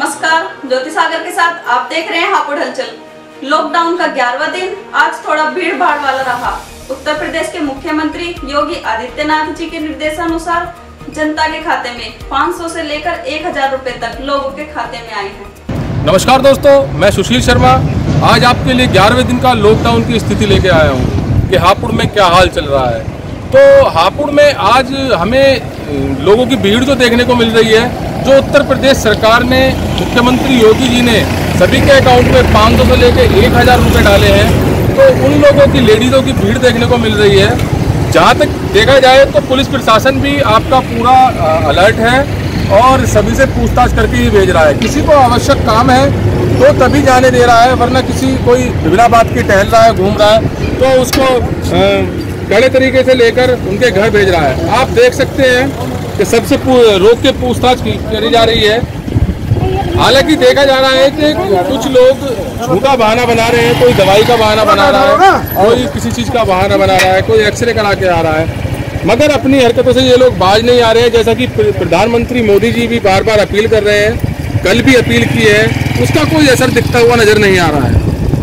नमस्कार, ज्योति सागर के साथ आप देख रहे हैं हापुड़ हलचल। लॉकडाउन का 11वां दिन आज थोड़ा भीड़ भाड़ वाला रहा। उत्तर प्रदेश के मुख्यमंत्री योगी आदित्यनाथ जी के निर्देशानुसार जनता के खाते में 500 से लेकर 1000 रुपए तक लोगों के खाते में आए हैं। नमस्कार दोस्तों, मैं सुशील शर्मा आज आपके लिए 11वें दिन का लॉकडाउन की स्थिति लेके आया हूँ कि हापुड़ में क्या हाल चल रहा है। तो हापुड़ में आज हमें लोगों की भीड़ जो देखने को मिल रही है, जो उत्तर प्रदेश सरकार ने, मुख्यमंत्री योगी जी ने सभी के अकाउंट में 500 से लेकर 1000 रुपये डाले हैं, तो उन लोगों की, लेडीज़ों की भीड़ देखने को मिल रही है। जहाँ तक देखा जाए तो पुलिस प्रशासन भी आपका पूरा अलर्ट है और सभी से पूछताछ करके ही भेज रहा है। किसी को आवश्यक काम है तो तभी जाने दे रहा है, वरना किसी कोई बिना बात की टहल रहा है, घूम रहा है तो उसको कड़े तरीके से लेकर उनके घर भेज रहा है। आप देख सकते हैं कि सबसे रोक के पूछताछ करी जा रही है। हालांकि देखा जा रहा है कि कुछ लोग झूठा बहाना बना रहे हैं, कोई दवाई का बहाना बना रहा है, कोई किसी चीज़ का बहाना बना रहा है, कोई एक्सरे करा के आ रहा है, मगर अपनी हरकतों से ये लोग बाज नहीं आ रहे हैं। जैसा कि प्रधानमंत्री मोदी जी भी बार बार अपील कर रहे हैं, कल भी अपील की है, उसका कोई असर दिखता हुआ नजर नहीं आ रहा है।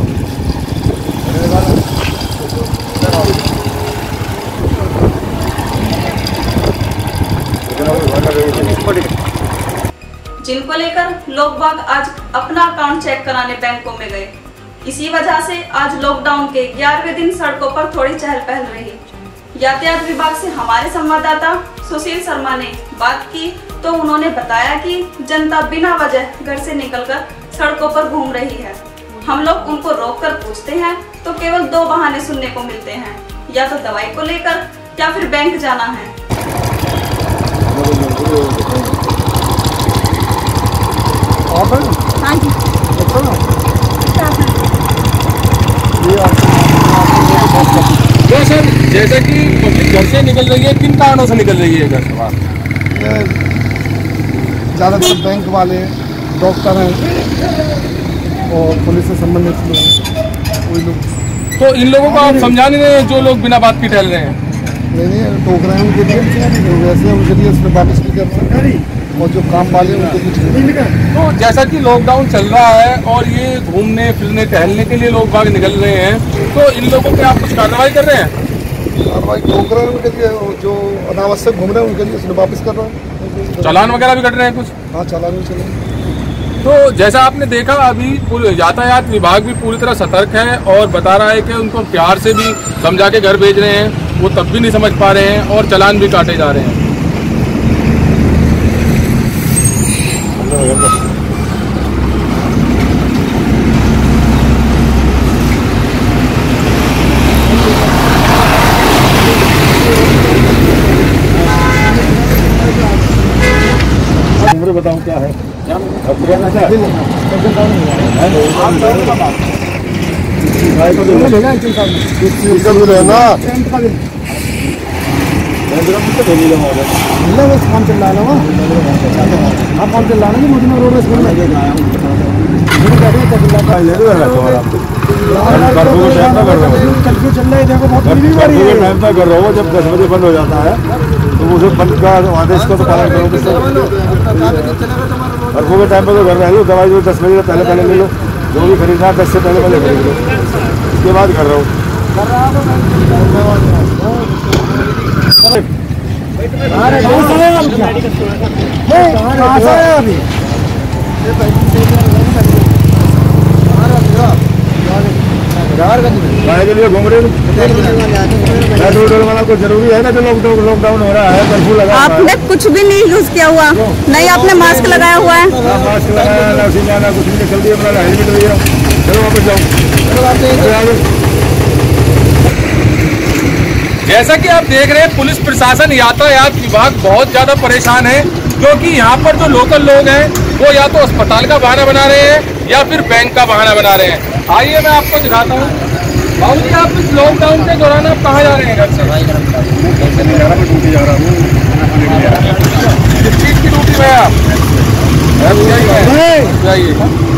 जिनको लेकर लोग बाग आज अपना अकाउंट चेक कराने बैंकों में गए। इसी वजह से आज लॉकडाउन के 11वें दिन सड़कों पर थोड़ी चहल पहल रही। यातायात विभाग से हमारे संवाददाता सुशील शर्मा ने बात की तो उन्होंने बताया कि जनता बिना वजह घर से निकलकर सड़कों पर घूम रही है। हम लोग उनको रोककर पूछते हैं तो केवल 2 बहाने सुनने को मिलते हैं, या तो दवाई को लेकर या फिर बैंक जाना है। हाँ जी। तो सर, जैसे कि पब्लिक घर से निकल रही है, किन कारणों से निकल रही है घर से बाहर? ज़्यादातर बैंक वाले, डॉक्टर हैं और पुलिस से संबंधित कोई लोग। तो इन लोगों को आप समझा नहीं रहे, जो लोग बिना बात की टहल रहे हैं? नहीं, टोक रहे हैं उनके लिए, वैसे उनके लिए उसमें वापस भी कर सकते हैं, और जो काम वाले उनके लिए। तो जैसा कि लॉकडाउन चल रहा है और ये घूमने फिरने टहलने के लिए लोग बाग निकल रहे हैं, तो इन लोगों पे आप कुछ कार्रवाई कर रहे हैं? कार्रवाई टोक रहे हैं उनके लिए, जो अनावश्यक घूम रहे हैं उनके लिए उसमें वापस कर रहे हैं। चालान वगैरह भी कट रहे हैं कुछ? हाँ, चालान भी चले। तो जैसा आपने देखा, अभी यातायात विभाग भी पूरी तरह सतर्क है और बता रहा है कि उनको प्यार से भी समझा के घर भेज रहे हैं, वो तब भी नहीं समझ पा रहे हैं और चालान भी काटे जा रहे हैं। बताऊं क्या है? काम चल रहा है ना, आप काम चल रहा है ना, मुझे रोड में चल रहा है। जब 10 बजे बंद हो जाता है तो उसे बंद का आदेश को तो पालन करो। और वो टाइम पर तो घर रह लो, दवाई जो 10 बजे पहले ले लो, जो भी खरीदना है 10 से पहले खरीद लो, उसके बाद कर रहा हूँ। गाड़ी के लिए घूम रहे वाला को जरूरी है ना, जो लॉकडाउन हो रहा है, कर्फ्यू लगा। आपने कुछ भी नहीं यूज किया हुआ? नहीं, आपने मास्क लगाया हुआ है? मास्क लगाया, ना जाना, कुछ नहीं, जल्दी अपना हेलमेट भैया, चलो वापस जाओ। जैसा कि आप देख रहे हैं, पुलिस प्रशासन, यातायात विभाग बहुत ज़्यादा परेशान है, क्योंकि यहाँ पर जो लोकल लोग हैं वो या तो अस्पताल का बहाना बना रहे हैं या फिर बैंक का बहाना बना रहे हैं। आइए मैं आपको दिखाता हूँ। बाबू जी, आप इस लॉकडाउन के दौरान आप कहाँ जा रहे हैं? घर से ड्यूटी जा रहा हूँ। किस चीज़ की ड्यूटी में आप? जाइए।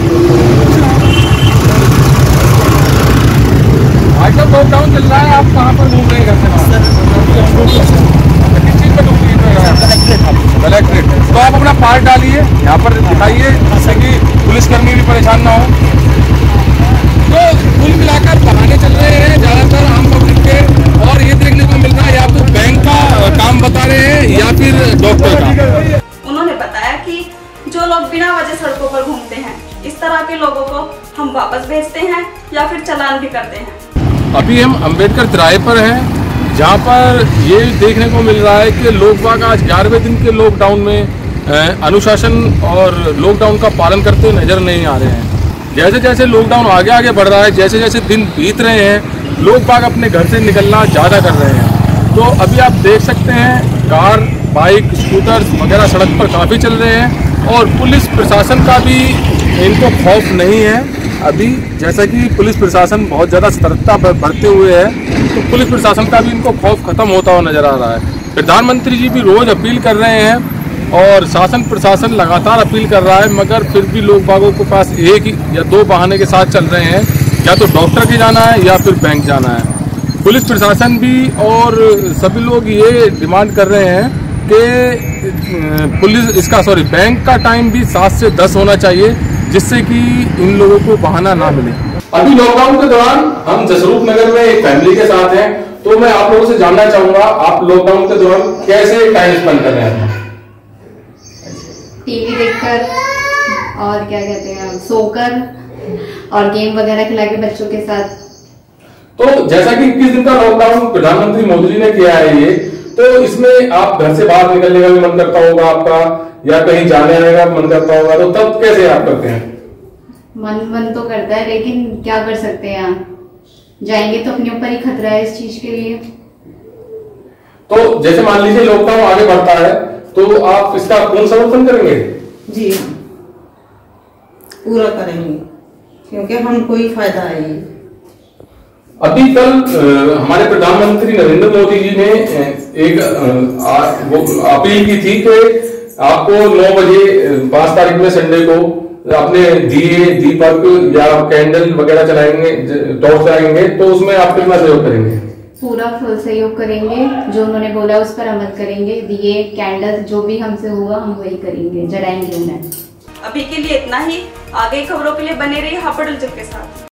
आज जब लॉकडाउन चल रहा है, आप कहाँ पर घूम रहे हैं घर से बाहर? किस चीज़ पर ड्यूटी में? कलेक्ट्रेट। तो आप अपना पार्ट डालिए, यहाँ पर दिखाइए, जिससे कि पुलिसकर्मी भी परेशान ना हो। तो कुल मिलाकर बहाने चल रहे हैं ज़्यादातर आम पब्लिक के, और ये देखने को मिल रहा है या तो बैंक का काम बता रहे हैं या फिर डॉक्टर का। उन्होंने बताया कि जो लोग बिना वजह सड़कों पर घूमते हैं, इस तरह के लोगों को हम वापस भेजते हैं या फिर चालान भी करते हैं। अभी हम अंबेडकर तिराहे पर हैं, जहाँ पर ये देखने को मिल रहा है कि लोग बाग आज 11वें दिन के लॉकडाउन में अनुशासन और लॉकडाउन का पालन करते हुए नजर नहीं आ रहे हैं। जैसे जैसे लॉकडाउन आगे आगे बढ़ रहा है, जैसे जैसे दिन बीत रहे हैं, लोग बाग अपने घर से निकलना ज़्यादा कर रहे हैं। तो अभी आप देख सकते हैं कार, बाइक, स्कूटर वगैरह सड़क पर काफ़ी चल रहे हैं, और पुलिस प्रशासन का भी इनको खौफ नहीं है अभी। जैसा कि पुलिस प्रशासन बहुत ज़्यादा सतर्कता बरते हुए है, तो पुलिस प्रशासन का भी इनको खौफ खत्म होता हुआ नजर आ रहा है। प्रधानमंत्री जी भी रोज़ अपील कर रहे हैं और शासन प्रशासन लगातार अपील कर रहा है, मगर फिर भी लोग बागों के पास एक या दो बहाने के साथ चल रहे हैं, या तो डॉक्टर के जाना है या फिर बैंक जाना है। पुलिस प्रशासन भी और सभी लोग ये डिमांड कर रहे हैं कि बैंक का टाइम भी 7 से 10 होना चाहिए, जिससे कि इन लोगों को बहाना ना मिले। अभी लॉकडाउन के दौरान हम जसरूप नगर में एक फैमिली के साथ हैं, तो मैं आप लोगों से जानना चाहूंगा, आप लॉकडाउन के दौरान कैसे टाइम स्पेंड कर रहे हैं? टीवी देखकर और क्या कहते हैं, सोकर और गेम वगैरह खिला के बच्चों के साथ। तो जैसा कि 21 दिन का लॉकडाउन प्रधानमंत्री मोदी जी ने किया है ये, तो इसमें आप घर से बाहर निकलने का भी मन करता होगा आपका, या कहीं जाने आने का मन करता होगा, तो तब कैसे आप करते हैं? मन तो करता है, लेकिन क्या कर सकते हैं, जाएंगे तो अपने ऊपर ही खतरा है इस चीज के लिए। तो जैसे मान लीजिए लॉकडाउन आगे बढ़ता है, तो आप इसका पूर्ण समर्थन करेंगे? जी पूरा करेंगे, क्योंकि हमको ही फायदा है ये। अभी कल हमारे प्रधानमंत्री नरेंद्र मोदी जी ने एक अपील की थी कि आपको 9 बजे 5 तारीख में संडे को अपने दिए, दीपक या कैंडल वगैरह चलाएंगे, टॉर्च चलाएंगे, तो उसमें आप कितना सहयोग करेंगे? पूरा फुल सहयोग करेंगे, जो उन्होंने बोला उस पर अमल करेंगे। दिए, कैंडल जो भी हमसे होगा हम वही करेंगे, जलाएंगे उन्हें। अभी के लिए इतना ही। आगे खबरों के लिए बने रहिए हापुड़ के साथ।